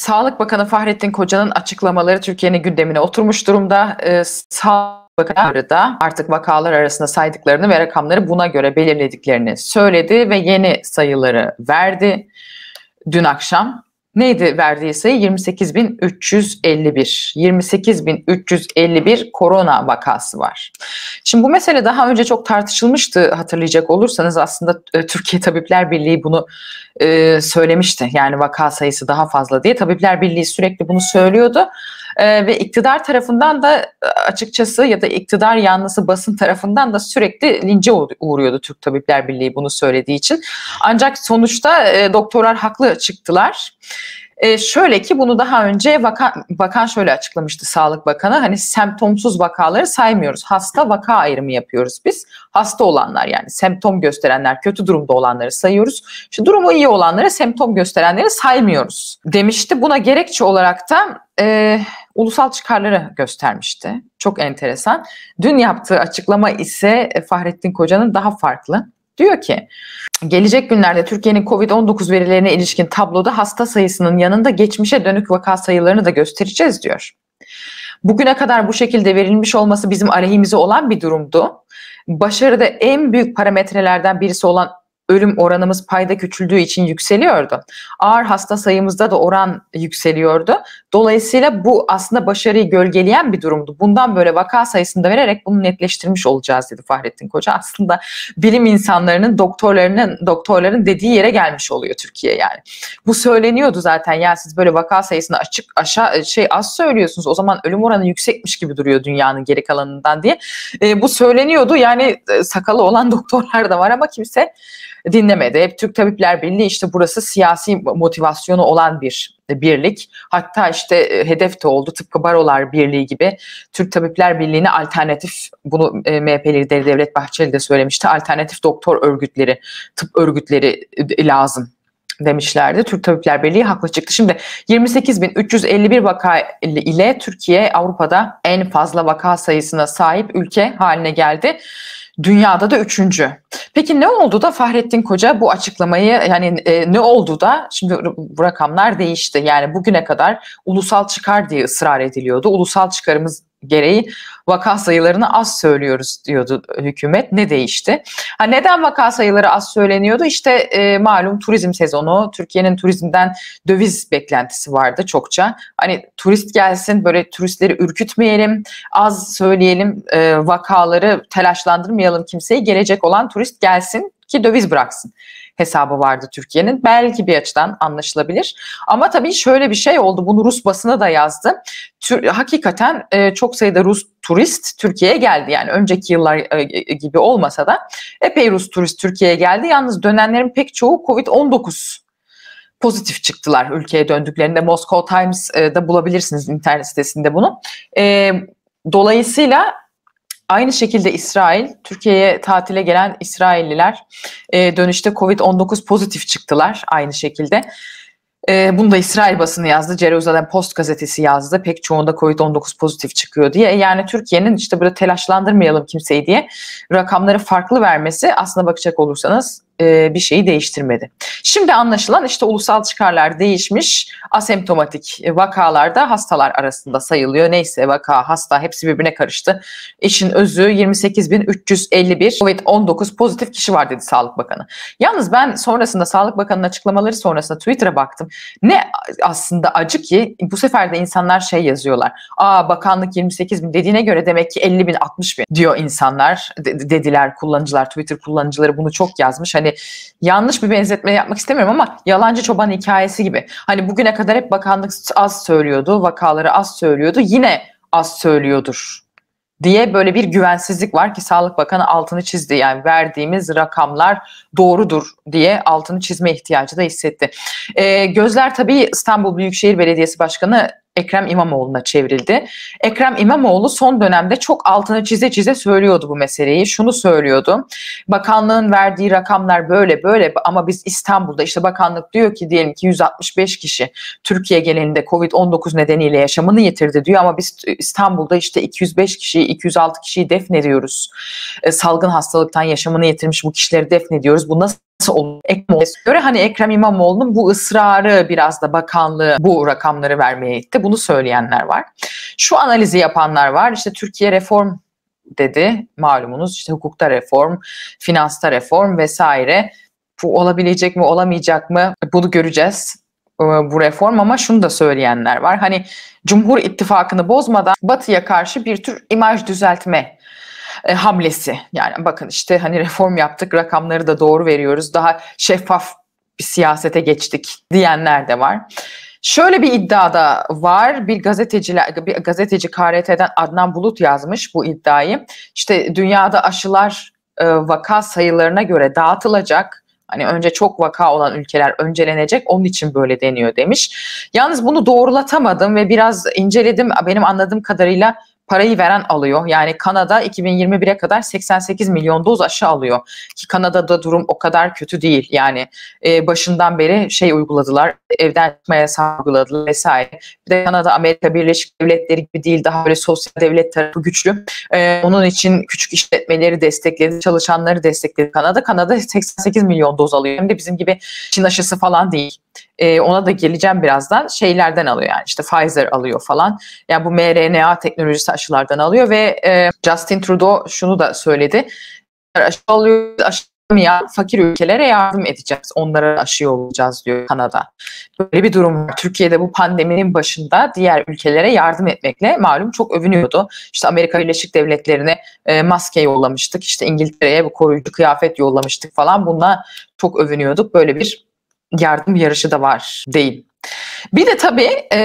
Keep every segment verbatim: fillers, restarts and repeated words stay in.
Sağlık Bakanı Fahrettin Koca'nın açıklamaları Türkiye'nin gündemine oturmuş durumda. Ee, Sağlık Bakanı da artık vakalar arasında saydıklarını ve rakamları buna göre belirlediklerini söyledi ve yeni sayıları verdi dün akşam. Neydi verdiği sayı? yirmi sekiz bin üç yüz elli bir. yirmi sekiz bin üç yüz elli bir korona vakası var. Şimdi bu mesele daha önce çok tartışılmıştı, hatırlayacak olursanız. Aslında Türkiye Tabipler Birliği bunu e, söylemişti. Yani vaka sayısı daha fazla diye. Tabipler Birliği sürekli bunu söylüyordu. E, ve iktidar tarafından da açıkçası, ya da iktidar yanlısı basın tarafından da sürekli lince uğruyordu Türk Tabipler Birliği bunu söylediği için. Ancak sonuçta e, doktorlar haklı çıktılar. E, şöyle ki bunu daha önce bakan, bakan şöyle açıklamıştı, Sağlık Bakanı. Hani semptomsuz vakaları saymıyoruz. Hasta vaka ayrımı yapıyoruz biz. Hasta olanlar, yani semptom gösterenler, kötü durumda olanları sayıyoruz. İşte durumu iyi olanları, semptom gösterenleri saymıyoruz demişti. Buna gerekçe olarak da e, ulusal çıkarları göstermişti. Çok enteresan. Dün yaptığı açıklama ise Fahrettin Koca'nın daha farklı. Diyor ki, gelecek günlerde Türkiye'nin kovid on dokuz verilerine ilişkin tabloda hasta sayısının yanında geçmişe dönük vaka sayılarını da göstereceğiz diyor. Bugüne kadar bu şekilde verilmiş olması bizim aleyhimize olan bir durumdu. Başarıda en büyük parametrelerden birisi olan ölüm oranımız payda küçüldüğü için yükseliyordu. Ağır hasta sayımızda da oran yükseliyordu. Dolayısıyla bu aslında başarıyı gölgeleyen bir durumdu. Bundan böyle vaka sayısını da vererek bunu netleştirmiş olacağız dedi Fahrettin Koca. Aslında bilim insanlarının, doktorlarının, doktorların dediği yere gelmiş oluyor Türkiye yani. Bu söyleniyordu zaten. Ya siz böyle vaka sayısını açık aşağı şey az söylüyorsunuz. O zaman ölüm oranı yüksekmiş gibi duruyor dünyanın geri kalanından diye. E, bu söyleniyordu. Yani e, sakalı olan doktorlar da var ama kimse dinlemedi. Hep Türk Tabipler Birliği, işte burası siyasi motivasyonu olan bir birlik. Hatta işte hedef de oldu. Tıpkı Barolar Birliği gibi Türk Tabipler Birliği'ne alternatif, bunu e, M H P lideri Devlet Bahçeli de söylemişti. Alternatif doktor örgütleri, tıp örgütleri lazım demişlerdi. Türk Tabipler Birliği haklı çıktı. Şimdi yirmi sekiz bin üç yüz elli bir vaka ile Türkiye Avrupa'da en fazla vaka sayısına sahip ülke haline geldi. Dünyada da üçüncü. Peki ne oldu da Fahrettin Koca bu açıklamayı, yani e, ne oldu da şimdi bu rakamlar değişti? Yani bugüne kadar ulusal çıkar diye ısrar ediliyordu. Ulusal çıkarımız gereği vaka sayılarını az söylüyoruz diyordu hükümet. Ne değişti? Ha, neden vaka sayıları az söyleniyordu? İşte e, malum turizm sezonu, Türkiye'nin turizmden döviz beklentisi vardı çokça. Hani turist gelsin, böyle turistleri ürkütmeyelim, az söyleyelim, e, vakaları telaşlandırmayalım kimseyi, gelecek olan turist gelsin ki döviz bıraksın hesabı vardı Türkiye'nin. Belki bir açıdan anlaşılabilir. Ama tabii şöyle bir şey oldu. Bunu Rus basını da yazdı. Tür, hakikaten e, çok sayıda Rus turist Türkiye'ye geldi. Yani önceki yıllar e, gibi olmasa da epey Rus turist Türkiye'ye geldi. Yalnız dönenlerin pek çoğu kovid on dokuz pozitif çıktılar ülkeye döndüklerinde. Moscow Times'da bulabilirsiniz internet sitesinde bunu. E, dolayısıyla aynı şekilde İsrail, Türkiye'ye tatile gelen İsrailliler e, dönüşte kovid on dokuz pozitif çıktılar aynı şekilde. E, bunu da İsrail basını yazdı, Jerusalem Post gazetesi yazdı. Pek çoğunda kovid on dokuz pozitif çıkıyor diye. Yani Türkiye'nin işte böyle telaşlandırmayalım kimseyi diye rakamları farklı vermesi, aslına bakacak olursanız e, bir şeyi değiştirmedi. Şimdi anlaşılan işte ulusal çıkarlar değişmiş. Asemptomatik vakalarda hastalar arasında sayılıyor. Neyse, vaka, hasta hepsi birbirine karıştı. İşin özü yirmi sekiz bin üç yüz elli bir kovid on dokuz pozitif kişi var dedi Sağlık Bakanı. Yalnız ben sonrasında Sağlık Bakanı'nın açıklamaları sonrasında Twitter'a baktım. Ne aslında acı ki bu sefer de insanlar şey yazıyorlar. Aa, bakanlık yirmi sekiz bin dediğine göre demek ki elli bin altmış bin diyor insanlar, dediler kullanıcılar, Twitter kullanıcıları bunu çok yazmış. Hani yanlış bir benzetme yapmak istemiyorum ama yalancı çoban hikayesi gibi. Hani bugüne kadar hep bakanlık az söylüyordu, vakaları az söylüyordu, yine az söylüyordur diye böyle bir güvensizlik var ki Sağlık Bakanı altını çizdi. Yani verdiğimiz rakamlar doğrudur diye altını çizme ihtiyacı da hissetti. Ee, gözler tabii İstanbul Büyükşehir Belediyesi Başkanı Ekrem İmamoğlu'na çevrildi. Ekrem İmamoğlu son dönemde çok altını çize çize söylüyordu bu meseleyi. Şunu söylüyordu. Bakanlığın verdiği rakamlar böyle böyle ama biz İstanbul'da, işte bakanlık diyor ki diyelim ki yüz altmış beş kişi Türkiye genelinde kovid on dokuz nedeniyle yaşamını yitirdi diyor ama biz İstanbul'da işte iki yüz beş kişiyi, iki yüz altı kişiyi defnediyoruz. E, salgın hastalıktan yaşamını yitirmiş bu kişileri defnediyoruz. Bu nasıl nasıl olur? Göre hani Ekrem İmamoğlu'nun bu ısrarı biraz da bakanlığı bu rakamları vermeye itti. Bunu söyleyenler var. Şu analizi yapanlar var. İşte Türkiye reform dedi, malumunuz işte hukukta reform, finansta reform vesaire. Bu olabilecek mi olamayacak mı bunu göreceğiz bu reform, ama şunu da söyleyenler var. Hani Cumhur İttifakı'nı bozmadan Batı'ya karşı bir tür imaj düzeltme e, hamlesi. Yani bakın işte hani reform yaptık, rakamları da doğru veriyoruz, daha şeffaf bir siyasete geçtik diyenler de var. Şöyle bir iddia da var. Bir gazeteciler, bir gazeteci K R T'den Adnan Bulut yazmış bu iddiayı. İşte dünyada aşılar e, vaka sayılarına göre dağıtılacak. Hani önce çok vaka olan ülkeler öncelenecek, onun için böyle deniyor demiş. Yalnız bunu doğrulatamadım ve biraz inceledim. Benim anladığım kadarıyla parayı veren alıyor. Yani Kanada iki bin yirmi bire kadar seksen sekiz milyon doz aşı alıyor. Ki Kanada'da durum o kadar kötü değil. Yani e, başından beri şey uyguladılar, evden çıkma yasağı uyguladılar vesaire. Bir de Kanada Amerika Birleşik Devletleri gibi değil, daha böyle sosyal devlet tarafı güçlü. E, onun için küçük işletmeleri destekledi, çalışanları destekledi Kanada. Kanada seksen sekiz milyon doz alıyor. Hem de bizim gibi Çin aşısı falan değil. Ee, ona da geleceğim birazdan. Şeylerden alıyor yani, işte Pfizer alıyor falan. Yani bu M R N A teknolojisi aşılardan alıyor ve e, Justin Trudeau şunu da söyledi. Aşı alıyor, aşılamayan fakir ülkelere yardım edeceğiz. Onlara aşı yollayacağız diyor Kanada. Böyle bir durum var. Türkiye'de bu pandeminin başında diğer ülkelere yardım etmekle malum çok övünüyordu. İşte Amerika Birleşik Devletleri'ne e, maske yollamıştık. İşte İngiltere'ye bu koruyucu kıyafet yollamıştık falan. Bununla çok övünüyorduk. Böyle bir yardım yarışı da var değil. Bir de tabii e,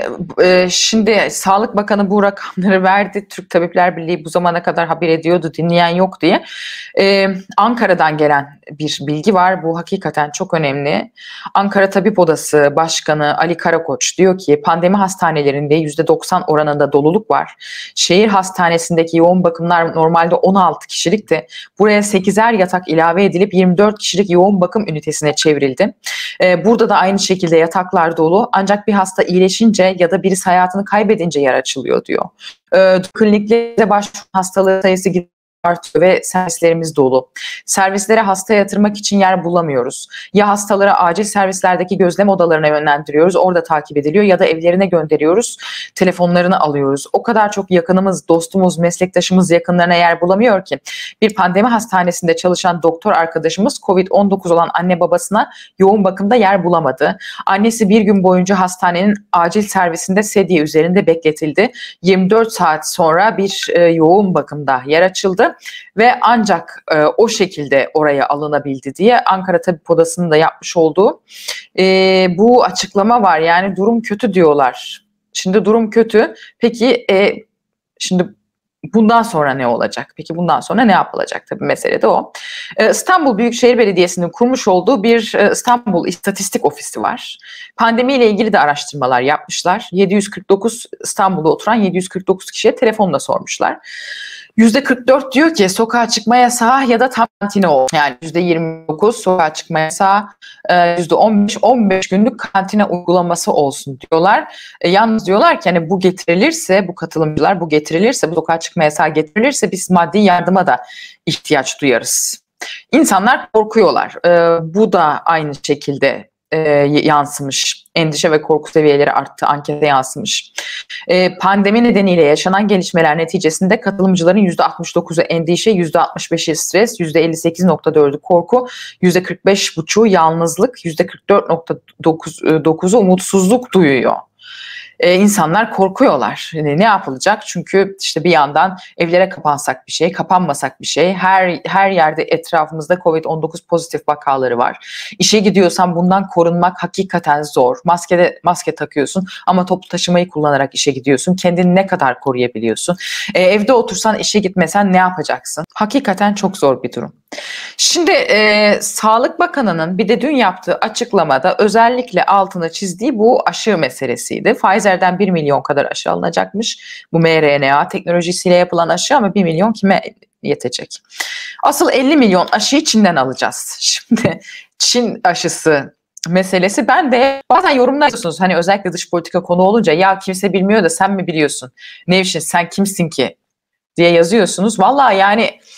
e, şimdi Sağlık Bakanı bu rakamları verdi. Türk Tabipler Birliği bu zamana kadar haber ediyordu, dinleyen yok diye. E, Ankara'dan gelen bir bilgi var. Bu hakikaten çok önemli. Ankara Tabip Odası Başkanı Ali Karakoç diyor ki pandemi hastanelerinde yüzde doksan oranında doluluk var. Şehir hastanesindeki yoğun bakımlar normalde on altı kişilikti. Buraya sekizer yatak ilave edilip yirmi dört kişilik yoğun bakım ünitesine çevrildi. E, burada da aynı şekilde yataklar dolu. Ancak bir hasta iyileşince ya da birisi hayatını kaybedince yer açılıyor diyor. E, kliniklerde başvuru hastalığı sayısı artıyor ve servislerimiz dolu. Servislere hasta yatırmak için yer bulamıyoruz. Ya hastaları acil servislerdeki gözlem odalarına yönlendiriyoruz, orada takip ediliyor, ya da evlerine gönderiyoruz, telefonlarını alıyoruz. O kadar çok yakınımız, dostumuz, meslektaşımız yakınlarına yer bulamıyor ki. Bir pandemi hastanesinde çalışan doktor arkadaşımız kovid on dokuz olan anne babasına yoğun bakımda yer bulamadı. Annesi bir gün boyunca hastanenin acil servisinde sedye üzerinde bekletildi. yirmi dört saat sonra bir e, yoğun bakımda yer açıldı. Ve ancak e, o şekilde oraya alınabildi diye Ankara Tabip Odası'nın da yapmış olduğu e, bu açıklama var. Yani durum kötü diyorlar. Şimdi durum kötü. Peki e, şimdi bundan sonra ne olacak? Peki bundan sonra ne yapılacak? Tabii mesele de o. Ee, İstanbul Büyükşehir Belediyesi'nin kurmuş olduğu bir e, İstanbul İstatistik Ofisi var. Pandemiyle ilgili de araştırmalar yapmışlar. yedi yüz kırk dokuz İstanbul'da oturan yedi yüz kırk dokuz kişiye telefonla sormuşlar. yüzde kırk dört diyor ki sokağa çıkma yasağı ya da tam karantina ol. Yani yüzde yirmi dokuz sokağa çıkma yasağı, yüzde on beş on beş günlük karantina uygulaması olsun diyorlar. E, yalnız diyorlar ki hani bu getirilirse, bu katılımcılar bu getirilirse, bu sokağa çıkma yasağı getirilirse biz maddi yardıma da ihtiyaç duyarız. İnsanlar korkuyorlar. E, bu da aynı şekilde e, yansımış. Endişe ve korku seviyeleri arttı, ankete yansımış. E, pandemi nedeniyle yaşanan gelişmeler neticesinde katılımcıların yüzde altmış dokuzu endişe, yüzde altmış beşi stres, yüzde elli sekiz nokta dördü korku, yüzde kırk beş buçuğu yalnızlık, yüzde kırk dört nokta dokuzu umutsuzluk duyuyor. Ee, insanlar korkuyorlar. Yani ne yapılacak? Çünkü işte bir yandan evlere kapansak bir şey, kapanmasak bir şey. Her her yerde etrafımızda kovid on dokuz pozitif vakaları var. İşe gidiyorsan bundan korunmak hakikaten zor. Maskede maske takıyorsun ama toplu taşımayı kullanarak işe gidiyorsun. Kendini ne kadar koruyabiliyorsun? Ee, evde otursan, işe gitmesen ne yapacaksın? Hakikaten çok zor bir durum. Şimdi e, Sağlık Bakanı'nın bir de dün yaptığı açıklamada özellikle altını çizdiği bu aşı meselesiydi. Pfizer'den bir milyon kadar aşı alınacakmış. Bu M R N A teknolojisiyle yapılan aşı, ama bir milyon kime yetecek? Asıl elli milyon aşıyı Çin'den alacağız. Şimdi Çin aşısı meselesi, ben de bazen yorumlar yapıyorsunuz. Hani özellikle dış politika konu olunca, ya kimse bilmiyor da sen mi biliyorsun? Nevşin sen kimsin ki diye yazıyorsunuz. Vallahi yani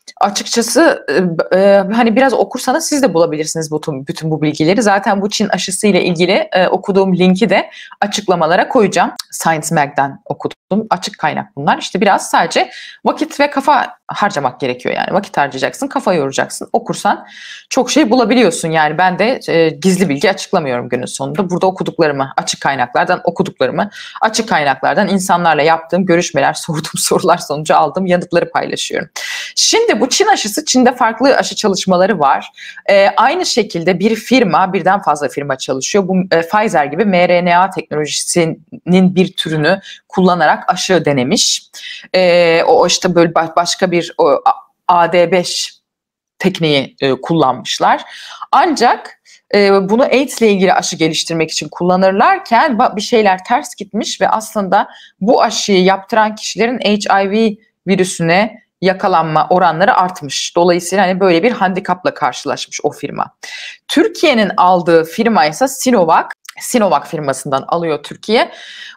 Açıkçası e, e, hani biraz okursanız siz de bulabilirsiniz bütün, bütün bu bilgileri. Zaten bu Çin aşısı ile ilgili e, okuduğum linki de açıklamalara koyacağım. Science Mag'den okudum. Açık kaynak bunlar. İşte biraz sadece vakit ve kafa harcamak gerekiyor yani. Vakit harcayacaksın, kafa yoracaksın. Okursan çok şey bulabiliyorsun. Yani ben de e, gizli bilgi açıklamıyorum günün sonunda. Burada okuduklarımı, açık kaynaklardan okuduklarımı, açık kaynaklardan insanlarla yaptığım görüşmeler, sorduğum sorular sonucu aldığım yanıtları paylaşıyorum. Şimdi bu Çin aşısı, Çin'de farklı aşı çalışmaları var. Ee, aynı şekilde bir firma, birden fazla firma çalışıyor. Bu e, Pfizer gibi M R N A teknolojisinin bir türünü kullanarak aşı denemiş. Ee, o işte böyle başka bir o, A D beş tekniği e, kullanmışlar. Ancak e, bunu AIDS ile ilgili aşı geliştirmek için kullanırlarken bir şeyler ters gitmiş ve aslında bu aşıyı yaptıran kişilerin H I V virüsüne yakalanma oranları artmış. Dolayısıyla hani böyle bir handikapla karşılaşmış o firma. Türkiye'nin aldığı firma ise Sinovac. Sinovac firmasından alıyor Türkiye.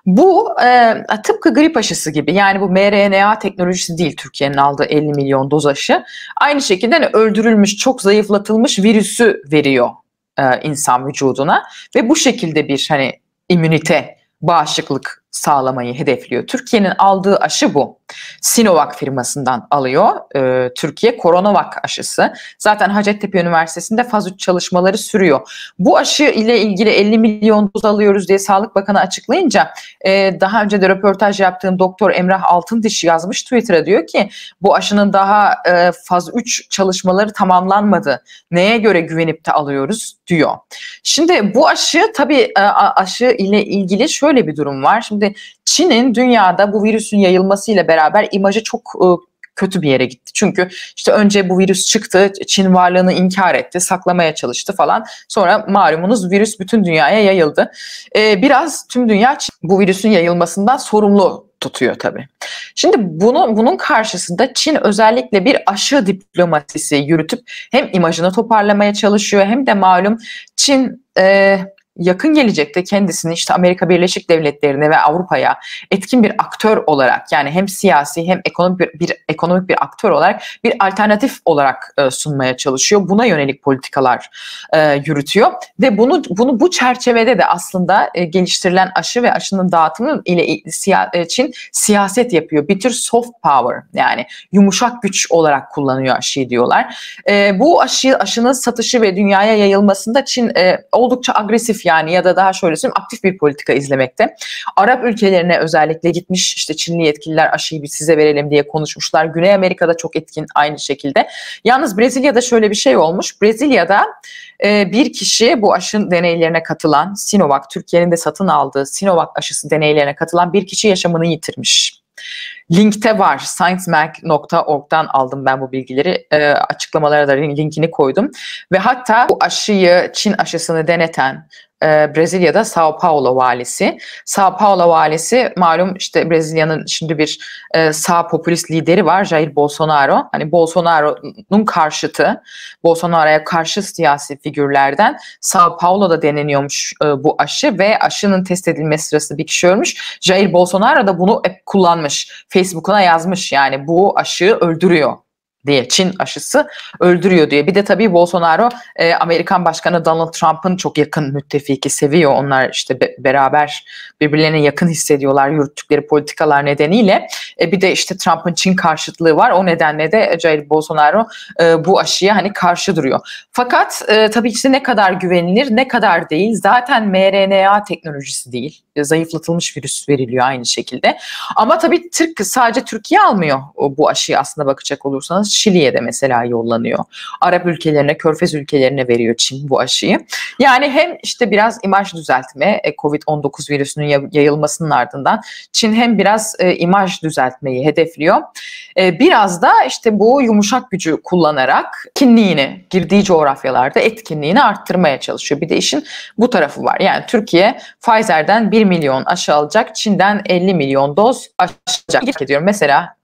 Bu e, tıpkı grip aşısı gibi, yani bu M R N A teknolojisi değil Türkiye'nin aldığı elli milyon doz aşı. Aynı şekilde hani öldürülmüş, çok zayıflatılmış virüsü veriyor e, insan vücuduna ve bu şekilde bir hani immünite, bağışıklık sağlamayı hedefliyor. Türkiye'nin aldığı aşı bu. Sinovac firmasından alıyor e, Türkiye Coronavac aşısı. Zaten Hacettepe Üniversitesi'nde faz üç çalışmaları sürüyor. Bu aşı ile ilgili elli milyon doz alıyoruz diye Sağlık Bakanı açıklayınca e, daha önce de röportaj yaptığım Doktor Emrah Altındiş yazmış Twitter'a, diyor ki bu aşının daha e, faz üç çalışmaları tamamlanmadı. Neye göre güvenip de alıyoruz diyor. Şimdi bu aşı tabii e, aşı ile ilgili şöyle bir durum var. Şimdi Çin'in dünyada bu virüsün yayılmasıyla beraber imajı çok e, kötü bir yere gitti. Çünkü işte önce bu virüs çıktı, Çin varlığını inkar etti, saklamaya çalıştı falan. Sonra malumunuz virüs bütün dünyaya yayıldı. E, biraz tüm dünya bu virüsün yayılmasından sorumlu tutuyor tabii. Şimdi bunu, bunun karşısında Çin özellikle bir aşı diplomasisi yürütüp hem imajını toparlamaya çalışıyor hem de malum Çin e, yakın gelecekte kendisini işte Amerika Birleşik Devletleri'ne ve Avrupa'ya etkin bir aktör olarak, yani hem siyasi hem ekonomik bir, bir ekonomik bir aktör olarak bir alternatif olarak e, sunmaya çalışıyor. Buna yönelik politikalar e, yürütüyor ve bunu bunu bu çerçevede de aslında e, geliştirilen aşı ve aşının dağıtımı ile siya, e, Çin siyaset yapıyor. Bir tür soft power, yani yumuşak güç olarak kullanıyor aşıyı diyorlar. E, bu aşı aşının satışı ve dünyaya yayılmasında Çin e, oldukça agresif, yani ya da daha şöyle söyleyeyim, aktif bir politika izlemekte. Arap ülkelerine özellikle gitmiş, işte Çinli yetkililer aşıyı bir size verelim diye konuşmuşlar. Güney Amerika'da çok etkin aynı şekilde. Yalnız Brezilya'da şöyle bir şey olmuş. Brezilya'da e, bir kişi bu aşının deneylerine katılan, Sinovac, Türkiye'nin de satın aldığı Sinovac aşısı deneylerine katılan bir kişi yaşamını yitirmiş. Linkte var. science mag nokta org'dan aldım ben bu bilgileri. E, açıklamalara da linkini koydum. Ve hatta bu aşıyı, Çin aşısını deneten e, Brezilya'da Sao Paulo valisi. Sao Paulo valisi malum işte Brezilya'nın şimdi bir e, sağ popülist lideri var, Jair Bolsonaro. Hani Bolsonaro'nun karşıtı, Bolsonaro'ya karşı siyasi figürlerden Sao Paulo'da deneniyormuş e, bu aşı ve aşının test edilmesi sırasında bir kişi ölmüş. Jair Bolsonaro da bunu hep kullanmış. Facebook'una yazmış, yani bu aşı öldürüyor diye, Çin aşısı öldürüyor diye. Bir de tabii Bolsonaro e, Amerikan Başkanı Donald Trump'ın çok yakın müttefiki, seviyor. Onlar işte be, beraber birbirlerine yakın hissediyorlar yürüttükleri politikalar nedeniyle. E, bir de işte Trump'ın Çin karşıtlığı var. O nedenle de Jair Bolsonaro e, bu aşıya hani karşı duruyor. Fakat e, tabii işte ne kadar güvenilir, ne kadar değil. Zaten M R N A teknolojisi değil. Zayıflatılmış virüs veriliyor aynı şekilde. Ama tabii Türk, sadece Türkiye almıyor bu aşıyı aslında bakacak olursanız. Şili'ye de mesela yollanıyor. Arap ülkelerine, Körfez ülkelerine veriyor Çin bu aşıyı. Yani hem işte biraz imaj düzeltme, kovid on dokuz virüsünün yayılmasının ardından Çin hem biraz e, imaj düzeltmeyi hedefliyor. E, biraz da işte bu yumuşak gücü kullanarak etkinliğini, girdiği coğrafyalarda etkinliğini arttırmaya çalışıyor. Bir de işin bu tarafı var. Yani Türkiye Pfizer'den bir milyon aşı alacak, Çin'den elli milyon doz aşı alacak. Ediyorum. Mesela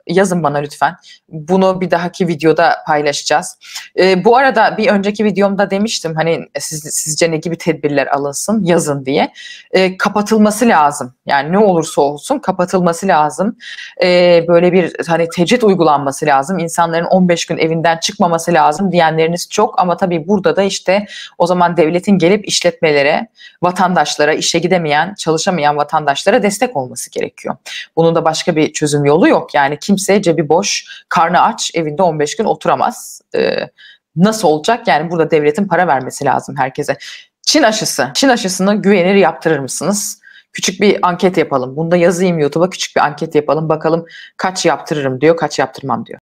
yazın bana lütfen. Bunu bir dahaki videoda paylaşacağız. E, bu arada bir önceki videomda demiştim hani siz, sizce ne gibi tedbirler alınsın yazın diye. E, kapatılması lazım. Yani ne olursa olsun kapatılması lazım. E, böyle bir hani tecrit uygulanması lazım. İnsanların on beş gün evinden çıkmaması lazım diyenleriniz çok ama tabii burada da işte o zaman devletin gelip işletmelere, vatandaşlara, işe gidemeyen, çalışamayan vatandaşlara destek olması gerekiyor. Bunun da başka bir çözüm yolu yok. Yani kimse cebi boş, karnı aç, evinde on beş gün oturamaz. Ee, nasıl olacak? Yani burada devletin para vermesi lazım herkese. Çin aşısı. Çin aşısını güvenilir yaptırır mısınız? Küçük bir anket yapalım. Bunu da yazayım YouTube'a, küçük bir anket yapalım. Bakalım kaç yaptırırım diyor, kaç yaptırmam diyor.